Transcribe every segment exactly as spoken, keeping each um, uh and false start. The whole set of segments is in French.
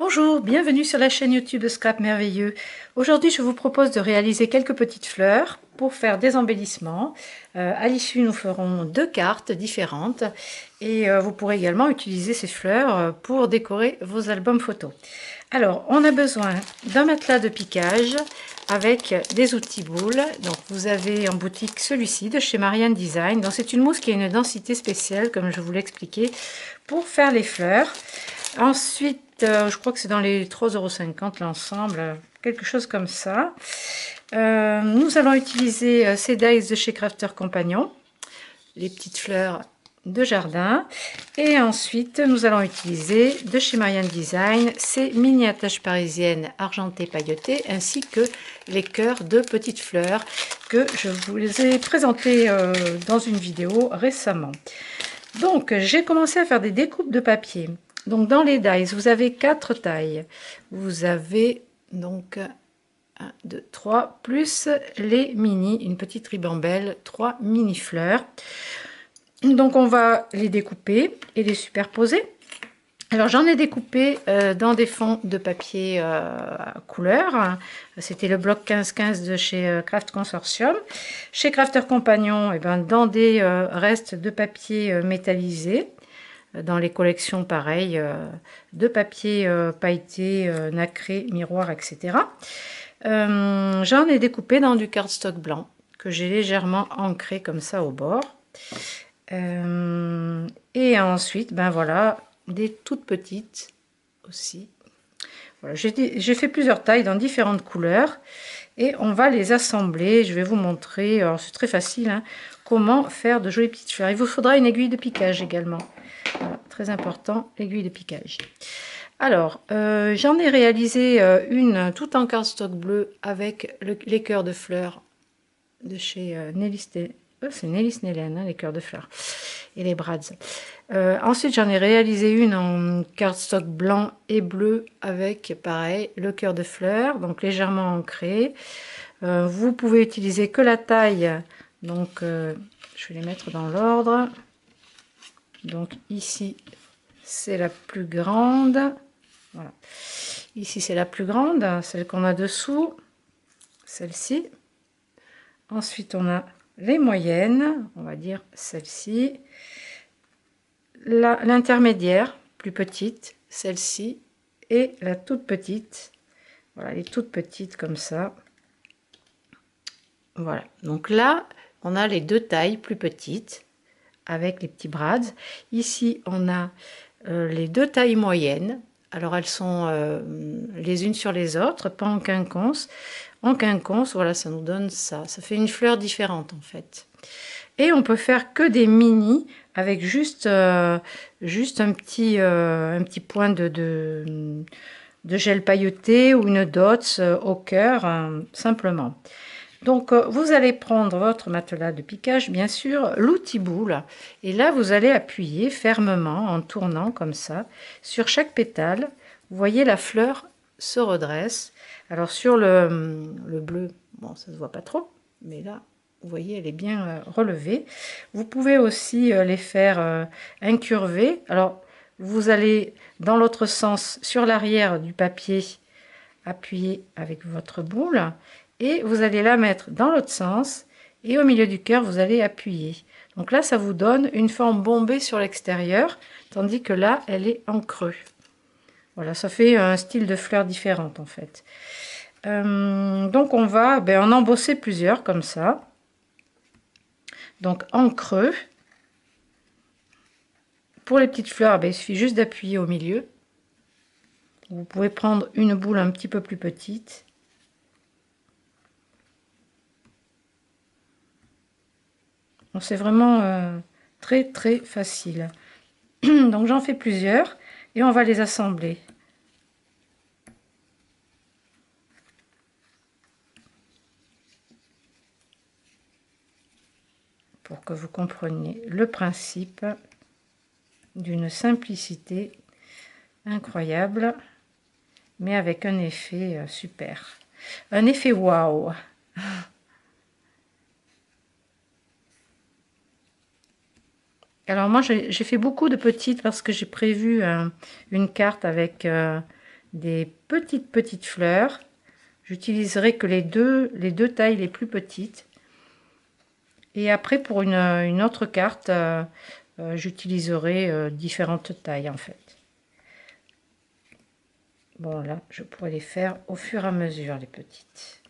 Bonjour, bienvenue sur la chaîne YouTube de Scrap Merveilleux. Aujourd'hui, je vous propose de réaliser quelques petites fleurs pour faire des embellissements. Euh, à l'issue, nous ferons deux cartes différentes et euh, vous pourrez également utiliser ces fleurs pour décorer vos albums photos. Alors, on a besoin d'un matelas de piquage avec des outils boules. Donc, vous avez en boutique celui-ci de chez Marianne Design. Donc, c'est une mousse qui a une densité spéciale, comme je vous l'ai expliqué, pour faire les fleurs. Ensuite, euh, je crois que c'est dans les trois euros cinquante l'ensemble, quelque chose comme ça. Euh, nous allons utiliser euh, ces dies de chez Crafter Compagnon, les petites fleurs de jardin. Et ensuite, nous allons utiliser de chez Marianne Design ces mini attaches parisiennes argentées pailletées, ainsi que les cœurs de petites fleurs que je vous les ai présentés euh, dans une vidéo récemment. Donc, j'ai commencé à faire des découpes de papier. Donc, dans les dies, vous avez quatre tailles. Vous avez donc un, deux, trois, plus les mini, une petite ribambelle, trois mini fleurs. Donc, on va les découper et les superposer. Alors, j'en ai découpé euh, dans des fonds de papier euh, couleur. C'était le bloc quinze quinze de chez euh, Craft Consortium. Chez Crafter Compagnon, et ben, dans des euh, restes de papier euh, métallisé. Dans les collections pareilles euh, de papier euh, pailleté, euh, nacré, miroir, et cetera. Euh, J'en ai découpé dans du cardstock blanc que j'ai légèrement ancré comme ça au bord. Euh, et ensuite, ben voilà, des toutes petites aussi. Voilà, j'ai fait plusieurs tailles dans différentes couleurs et on va les assembler. Je vais vous montrer, alors c'est très facile, hein, comment faire de jolies petites fleurs. Il vous faudra une aiguille de piquage également. Voilà, très important, aiguille de piquage. Alors, euh, j'en ai réalisé euh, une tout en cardstock bleu avec le, les cœurs de fleurs de chez euh, Nelly Snellen. Oh, c'est Nelly Snellen, hein, les cœurs de fleurs et les brads. Euh, ensuite, j'en ai réalisé une en cardstock blanc et bleu avec, pareil, le cœur de fleurs, donc légèrement ancré. Euh, vous pouvez utiliser que la taille, donc euh, je vais les mettre dans l'ordre. Donc ici, c'est la plus grande. Voilà. Ici, c'est la plus grande, celle qu'on a dessous, celle-ci. Ensuite, on a les moyennes, on va dire celle-ci. L'intermédiaire, plus petite, celle-ci. Et la toute petite. Voilà, les toutes petites comme ça. Voilà. Donc là, on a les deux tailles plus petites avec les petits brads. Ici, on a euh, les deux tailles moyennes. Alors, elles sont euh, les unes sur les autres, pas en quinconce. En quinconce, voilà, ça nous donne ça. Ça fait une fleur différente, en fait. Et on peut faire que des mini avec juste, euh, juste un, petit, euh, un petit point de, de, de gel pailleté ou une dots euh, au cœur, euh, simplement. Donc, vous allez prendre votre matelas de piquage, bien sûr, l'outil boule, et là, vous allez appuyer fermement en tournant comme ça sur chaque pétale. Vous voyez, la fleur se redresse. Alors, sur le, le bleu, bon, ça se voit pas trop, mais là, vous voyez, elle est bien euh, relevée. Vous pouvez aussi euh, les faire euh, incurver. Alors, vous allez dans l'autre sens, sur l'arrière du papier, appuyer avec votre boule. Et vous allez la mettre dans l'autre sens et au milieu du cœur vous allez appuyer. Donc là ça vous donne une forme bombée sur l'extérieur, tandis que là elle est en creux. Voilà, ça fait un style de fleur différente en fait. Euh, donc on va ben, en embosser plusieurs comme ça. Donc en creux. Pour les petites fleurs, ben, il suffit juste d'appuyer au milieu. Vous pouvez prendre une boule un petit peu plus petite. C'est vraiment euh, très très facile. Donc j'en fais plusieurs et on va les assembler. Pour que vous compreniez le principe d'une simplicité incroyable, mais avec un effet euh, super. Un effet waouh. Alors moi j'ai fait beaucoup de petites parce que j'ai prévu euh, une carte avec euh, des petites petites fleurs. J'utiliserai que les deux, les deux tailles les plus petites. Et après, pour une, une autre carte, euh, euh, j'utiliserai euh, différentes tailles en fait. Bon, là, je pourrais les faire au fur et à mesure, les petites.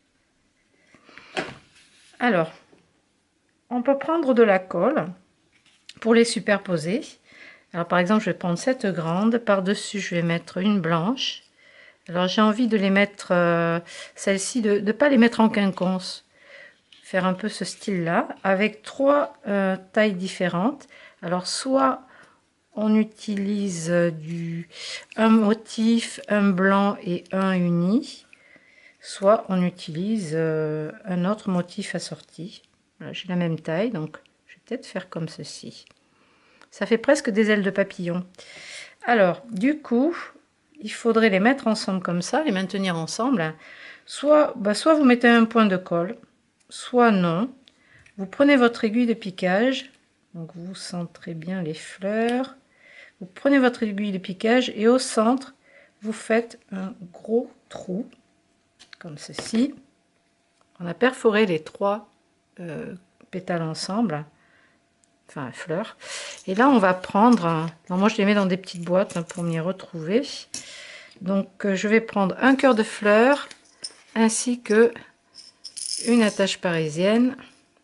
Alors, on peut prendre de la colle pour les superposer. Alors, par exemple, je vais prendre cette grande. Par-dessus, je vais mettre une blanche. Alors, j'ai envie de les mettre, euh, celle-ci, de ne pas les mettre en quinconce. Faire un peu ce style-là, avec trois euh, tailles différentes. Alors, soit on utilise du un motif, un blanc et un uni, soit on utilise euh, un autre motif assorti. Voilà, j'ai la même taille, donc je vais peut-être faire comme ceci. Ça fait presque des ailes de papillon. Alors, du coup, il faudrait les mettre ensemble comme ça, les maintenir ensemble. Soit, bah, soit vous mettez un point de colle, soit non. Vous prenez votre aiguille de piquage, donc vous centrez bien les fleurs. Vous prenez votre aiguille de piquage et au centre, vous faites un gros trou, comme ceci. On a perforé les trois euh, pétales ensemble, enfin fleurs. Et là, on va prendre, non, moi je les mets dans des petites boîtes hein, pour m'y retrouver. Donc, euh, je vais prendre un cœur de fleurs ainsi que une attache parisienne.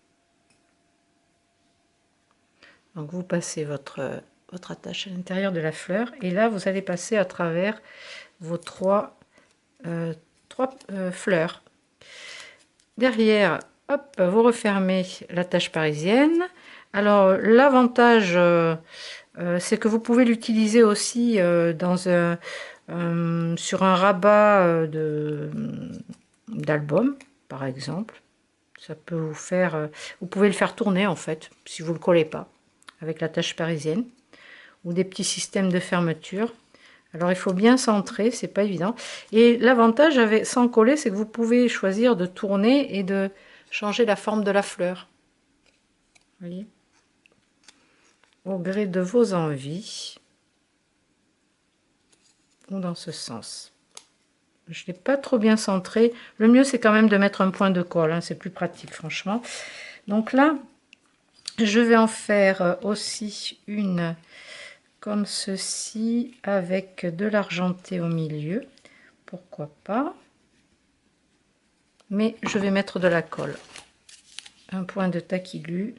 Donc, vous passez votre votre attache à l'intérieur de la fleur et là vous allez passer à travers vos trois, euh, trois euh, fleurs. Derrière, hop, vous refermez l'attache parisienne. Alors l'avantage euh, euh, c'est que vous pouvez l'utiliser aussi euh, dans un, euh, sur un rabat euh, de d'album par exemple. Ça peut vous faire, euh, vous pouvez le faire tourner en fait si vous le collez pas avec l'attache parisienne. Ou des petits systèmes de fermeture. Alors il faut bien centrer, c'est pas évident. Et l'avantage avec sans coller, c'est que vous pouvez choisir de tourner et de changer la forme de la fleur. Vous voyez, au gré de vos envies. Ou dans ce sens. Je ne l'ai pas trop bien centré. Le mieux c'est quand même de mettre un point de colle, hein, c'est plus pratique franchement. Donc là, je vais en faire aussi une comme ceci avec de l'argenté au milieu, pourquoi pas, mais je vais mettre de la colle, un point de taquilu,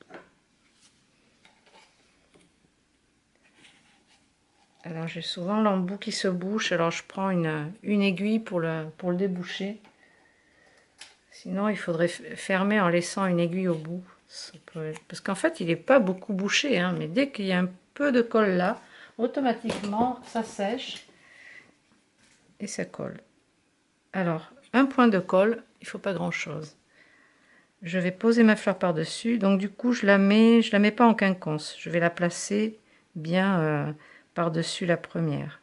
alors j'ai souvent l'embout qui se bouche, alors je prends une, une aiguille pour le, pour le déboucher, sinon il faudrait fermer en laissant une aiguille au bout, peut, parce qu'en fait il n'est pas beaucoup bouché, hein, mais dès qu'il y a un peu de colle là, automatiquement ça sèche et ça colle. Alors un point de colle, il faut pas grand chose. Je vais poser ma fleur par dessus, donc du coup je la mets je la mets pas en quinconce, je vais la placer bien euh, par dessus la première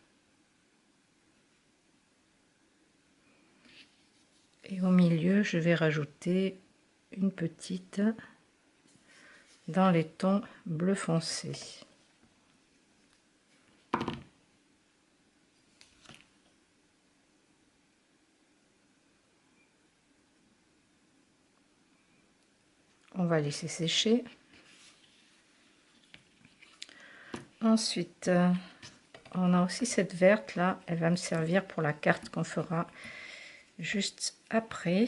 et au milieu je vais rajouter une petite dans les tons bleu foncé. On va laisser sécher. Ensuite, euh, on a aussi cette verte là, elle va me servir pour la carte qu'on fera juste après.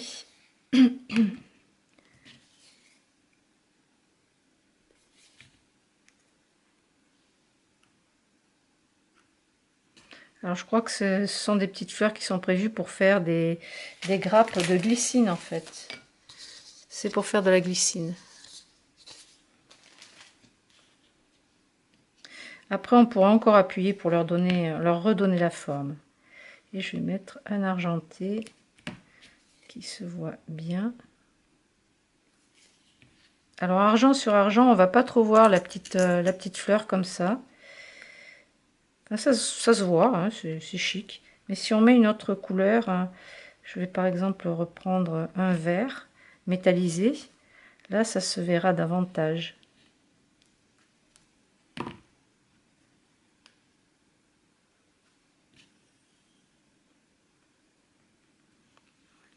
Alors je crois que ce sont des petites fleurs qui sont prévues pour faire des, des grappes de glycine en fait. C'est pour faire de la glycine. Après, on pourra encore appuyer pour leur donner, leur redonner la forme. Et je vais mettre un argenté qui se voit bien. Alors argent sur argent, on va pas trop voir la petite, euh, la petite fleur comme ça. Enfin, ça, ça se voit, hein, c'est chic. Mais si on met une autre couleur, hein, je vais par exemple reprendre un vert métallisé. Là, ça se verra davantage.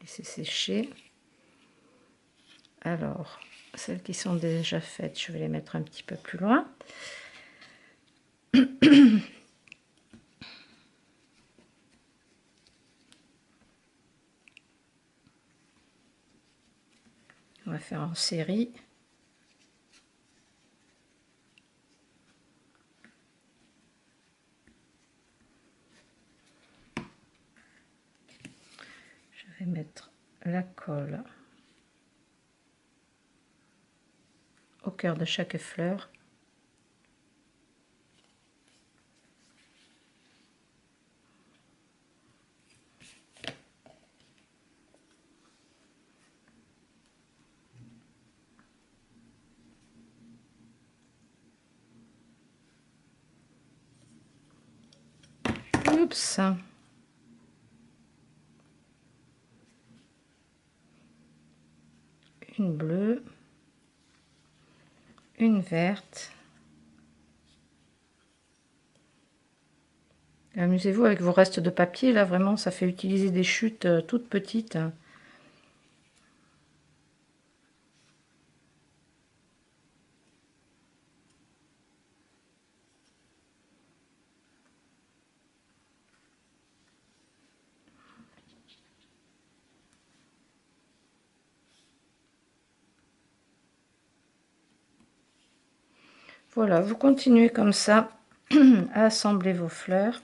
laisser sécher. Alors, celles qui sont déjà faites, je vais les mettre un petit peu plus loin. On va faire en série. Je vais mettre la colle au cœur de chaque fleur. Oups. Une bleue, une verte. Amusez-vous avec vos restes de papier, là vraiment ça fait utiliser des chutes euh, toutes petites. Voilà, vous continuez comme ça à assembler vos fleurs.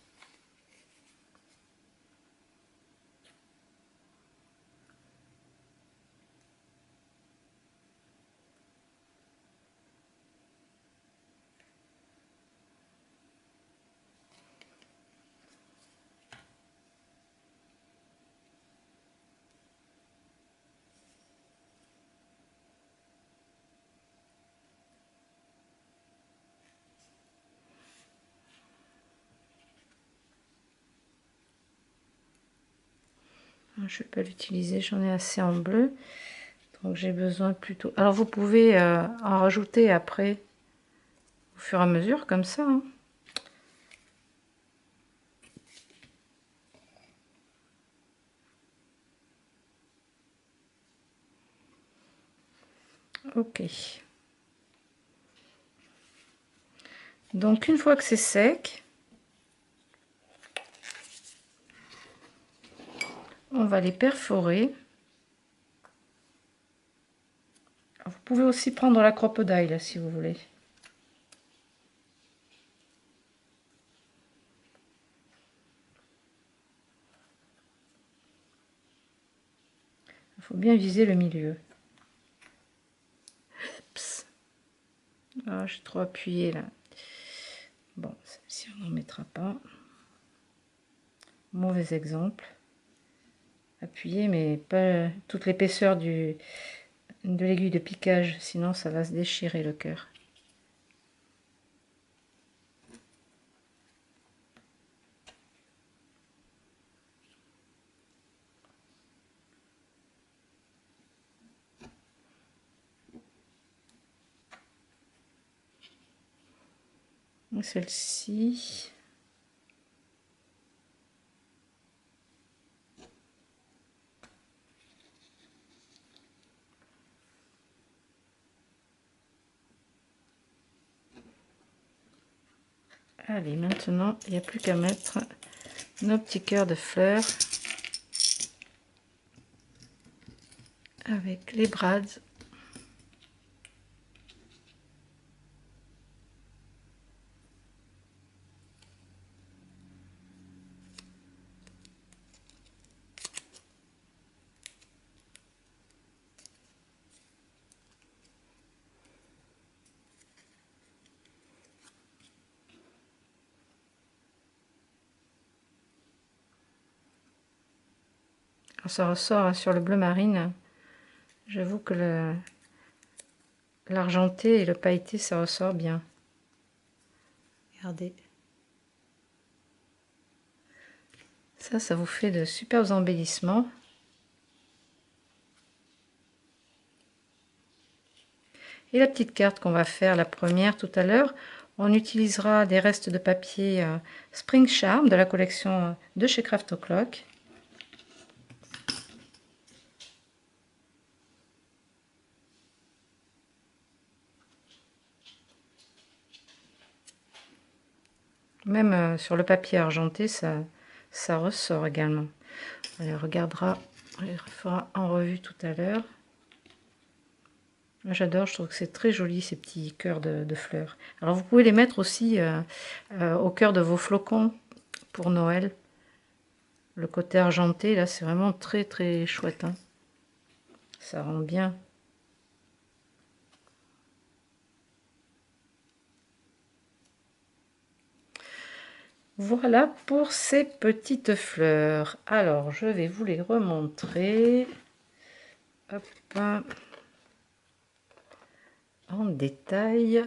Je ne vais pas l'utiliser, j'en ai assez en bleu. Donc j'ai besoin plutôt... Alors vous pouvez euh, en rajouter après, au fur et à mesure, comme ça. Hein. Ok. Donc une fois que c'est sec, on va les perforer. Alors, vous pouvez aussi prendre la crocodile là, si vous voulez. Il faut bien viser le milieu. Oups. Ah, je suis trop appuyée là. Bon, celle-ci on n'en mettra pas. Mauvais exemple. Appuyer, mais pas toute l'épaisseur du de l'aiguille de piquage, sinon ça va se déchirer le cœur. Celle-ci. Allez, maintenant, il n'y a plus qu'à mettre nos petits cœurs de fleurs avec les brads. Quand ça ressort sur le bleu marine, j'avoue que le l'argenté et le pailleté, ça ressort bien. Regardez. Ça, ça vous fait de superbes embellissements. Et la petite carte qu'on va faire, la première tout à l'heure, on utilisera des restes de papier euh, Spring Charm de la collection de chez Craft O'Clock. Même euh, sur le papier argenté, ça, ça ressort également. On les regardera, on les fera en revue tout à l'heure. J'adore, je trouve que c'est très joli ces petits cœurs de, de fleurs. Alors vous pouvez les mettre aussi euh, euh, au cœur de vos flocons pour Noël. Le côté argenté, là, c'est vraiment très très chouette. Hein. Ça rend bien. Voilà pour ces petites fleurs. Alors, je vais vous les remontrer. Hop. En détail.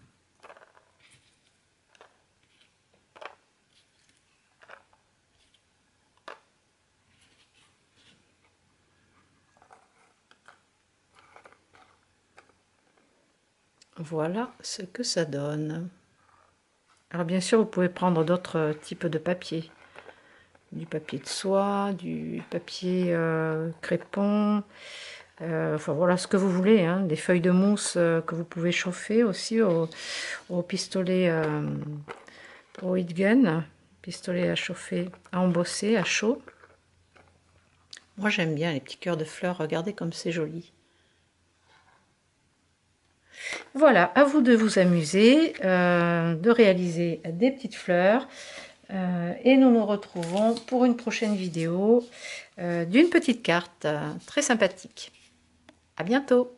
Voilà ce que ça donne. Alors bien sûr, vous pouvez prendre d'autres types de papier. Du papier de soie, du papier euh, crépon, euh, enfin voilà ce que vous voulez, hein, des feuilles de mousse euh, que vous pouvez chauffer aussi au, au pistolet, euh, au heat gun, pistolet à chauffer, à embosser, à chaud. Moi j'aime bien les petits cœurs de fleurs, regardez comme c'est joli. Voilà, à vous de vous amuser, euh, de réaliser des petites fleurs. Euh, et nous nous retrouvons pour une prochaine vidéo euh, d'une petite carte euh, très sympathique. À bientôt!